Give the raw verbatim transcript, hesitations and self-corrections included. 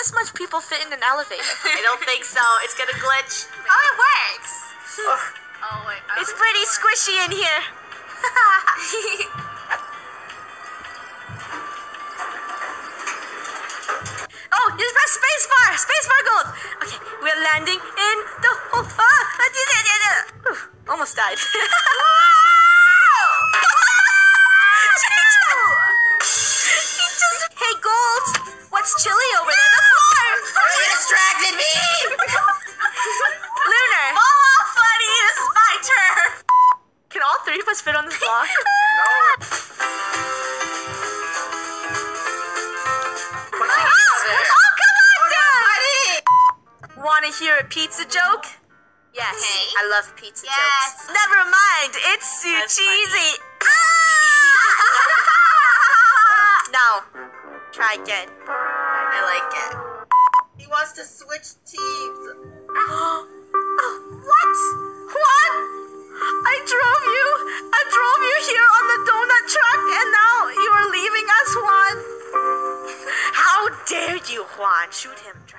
this much people fit in an elevator? I don't think so. It's gonna glitch. Oh, it works. Oh wait. It's pretty squishy in here. Oh, you press spacebar! Spacebar gold! Okay, we're landing in the... Oh, ah, I did it, I did it! Whew, almost died. Hey, Gold! What's chilly over there? The floor! You distracted me! Lunar! Fall off, buddy! This is my turn! Can all three of us fit on this block? Oh, come on, dude! Wanna hear a pizza joke? Yes. Okay. I love pizza Yes. jokes. Never mind, it's too That's cheesy. Ah! Now, try again. I like it. He wants to switch teams. What? What? I drove you. I drove you here on the donut truck, and now you are leaving us, Juan. How dare you, Juan? Shoot him. Try